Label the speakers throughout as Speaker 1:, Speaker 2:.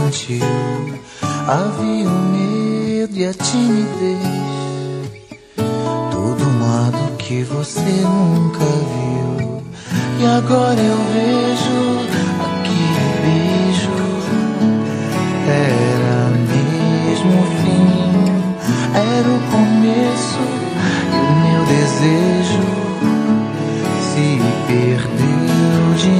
Speaker 1: sentiu. Havia o medo e a timidez, todo um lado que você nunca viu. E agora eu vejo aquele beijo, era mesmo o fim, era o começo e o meu desejo se perdeu de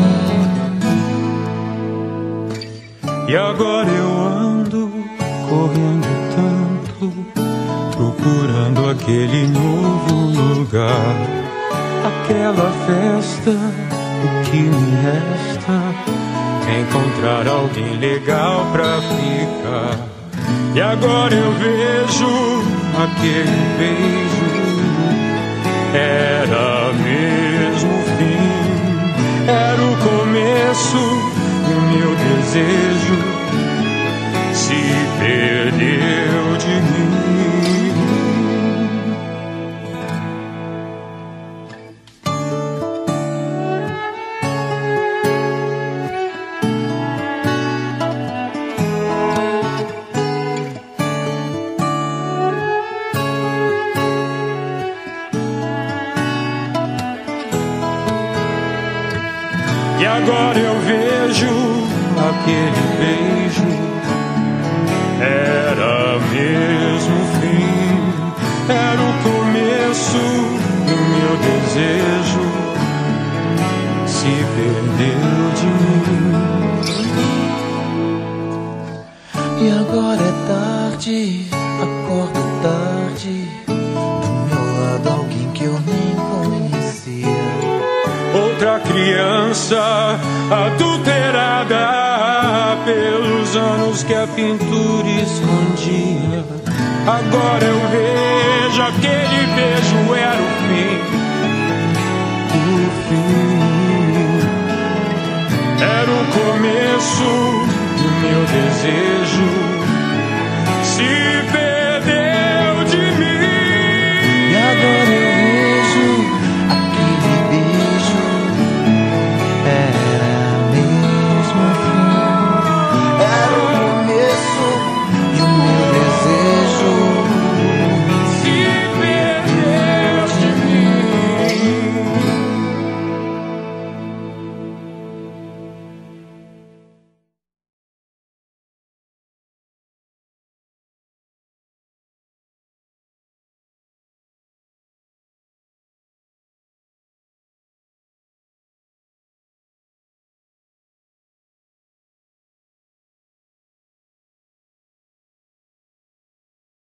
Speaker 1: mim.
Speaker 2: E agora eu ando correndo tanto, procurando aquele novo lugar, aquela festa. O que me resta é encontrar alguém legal pra ficar. E agora eu vejo aquele beijo, era mesmo o fim, era o começo e o meu desejo se perdeu de mim. E agora eu vejo aquele beijo, era mesmo o fim, era o começo do meu desejo se perdeu de mim.
Speaker 1: E agora é tarde, acordo tarde, do meu lado alguém que eu nem conhecia.
Speaker 2: Outra criança adulterada pelos anos que a pintura escondia. Agora eu vejo aquele beijo era o fim, era o começo do meu desejo